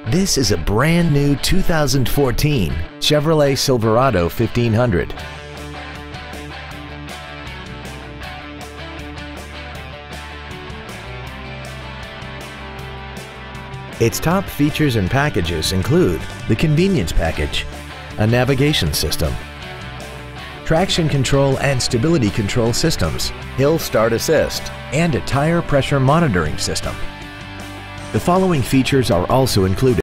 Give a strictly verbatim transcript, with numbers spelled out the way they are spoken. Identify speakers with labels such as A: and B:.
A: This is a brand new two thousand fourteen Chevrolet Silverado fifteen hundred. Its top features and packages include the convenience package, a navigation system, traction control and stability control systems, hill start assist, and a tire pressure monitoring system. The following features are also included: